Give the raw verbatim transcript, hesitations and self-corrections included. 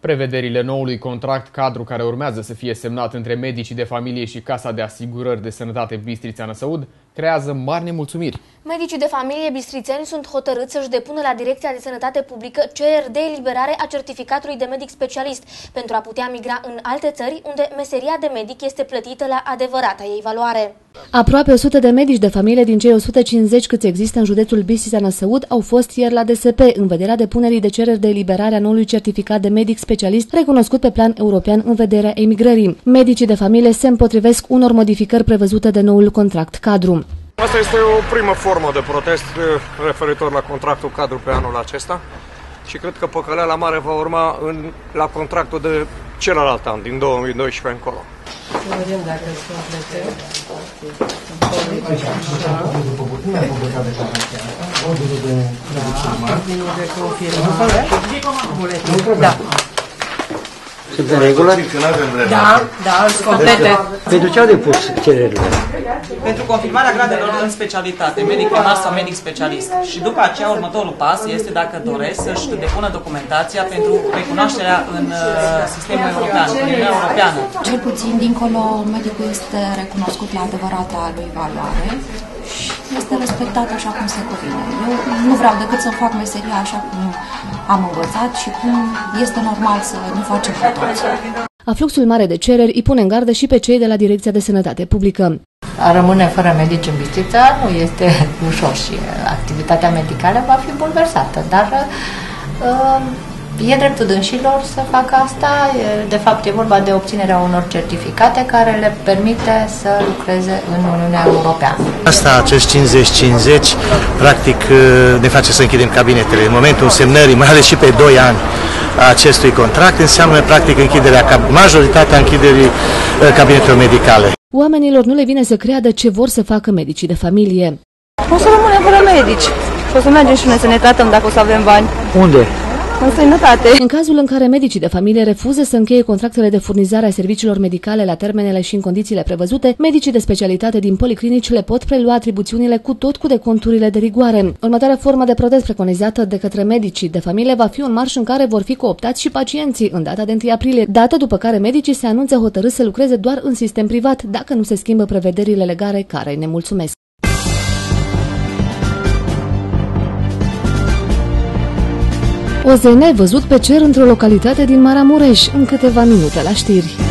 Prevederile noului contract cadru care urmează să fie semnat între medicii de familie și Casa de Asigurări de Sănătate Bistrița-Năsăud creează mari nemulțumiri. Medicii de familie bistrițeni sunt hotărâți să-și depună la Direcția de Sănătate Publică cereri de eliberare a certificatului de medic specialist pentru a putea migra în alte țări unde meseria de medic este plătită la adevărata ei valoare. Aproape o sută de medici de familie din cei o sută cincizeci câți există în județul Bistrița-Năsăud au fost ieri la D S P în vederea depunerii de cereri de eliberare a noului certificat de medic specialist recunoscut pe plan european în vederea emigrării. Medicii de familie se împotrivesc unor modificări prevăzute de noul contract cadru. Asta este o primă formă de protest referitor la contractul cadru pe anul acesta și cred că păcăleala mare va urma în, la contractul de celălalt an, din două mii doisprezece încolo. Vedem dacă sunt complete. Da. Sunt în regulă? Da, da, sunt complete. Pentru ce au depus cererile? Pentru confirmarea gradelor în specialitate, medic primar sau medic specialist. Și după aceea, următorul pas este dacă doresc să-și depună documentația pentru recunoașterea în sistemul european, în Uniunea Europeană. Cel puțin, dincolo, medicul este recunoscut la adevărata lui valoare și este respectat așa cum se cuvine. Eu nu vreau decât să fac meseria așa cum am învățat și cum este normal să ne facem cu toți. Afluxul mare de cereri îi pune în gardă și pe cei de la Direcția de Sănătate Publică. A rămâne fără medici în Bistrița nu este ușor și activitatea medicală va fi bulversată, dar uh, e dreptul dânșilor să facă asta. De fapt, e vorba de obținerea unor certificate care le permite să lucreze în Uniunea Europeană. Asta, acest cincizeci cincizeci, practic ne face să închidem cabinetele. În momentul semnării, mai ales și pe doi ani, a acestui contract, înseamnă practic închiderea, majoritatea închiderii cabinetelor medicale. Oamenilor nu le vine să creadă ce vor să facă medicii de familie. O să rămânem fără medici și o să mergem și noi să ne tratăm dacă o să avem bani. Unde? În sănătate. În cazul în care medicii de familie refuză să încheie contractele de furnizare a serviciilor medicale la termenele și în condițiile prevăzute, medicii de specialitate din policlinici le pot prelua atribuțiunile cu tot cu deconturile de rigoare. Următoarea formă de protest preconizată de către medicii de familie va fi un marș în care vor fi cooptați și pacienții în data de întâi aprilie, dată după care medicii se anunță hotărâți să lucreze doar în sistem privat, dacă nu se schimbă prevederile legale care îi nemulțumesc. O Z N văzut pe cer într-o localitate din Maramureș, în câteva minute la știri.